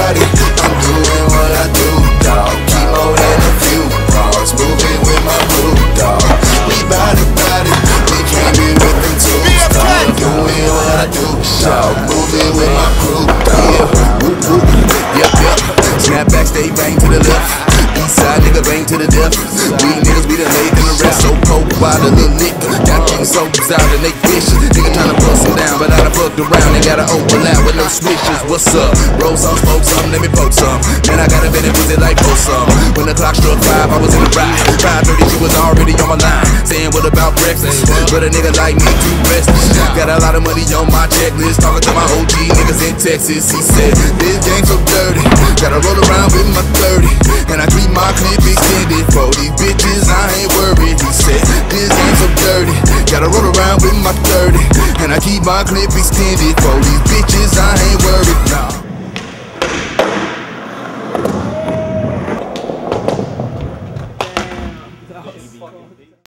body. I'm doing what I do, dog. Keep more than a few bars. Moving with my crew, dog. We bout it, we came in with them too. I'm doing what I do, dog. Moving with my crew, dog. Yep. Snapback, stay bang to the left. Eastside nigga bang to the death. We niggas be the late in the rest. So cold by the little lick. Got these soaps out and they vicious. Nigga tryna bust them down, but I done fucked around. They gotta overlap with no switches. What's up? Roll some, smoke some, let me poke some. Man, I got a minute with it like post some. When the clock struck 5, I was in the ride. 5:30, she was already on my line. Saying what about breakfast? But a nigga like me too restless. Got a lot of money on my checklist. Talking to my OG niggas in Texas. He said, this game so dirty. Gotta roll around with my 30. And I keep my clip extended. For these bitches, I ain't worried. He said, this game so dirty. Gotta roll around with my 30. And I keep my clip extended. For these bitches, I ain't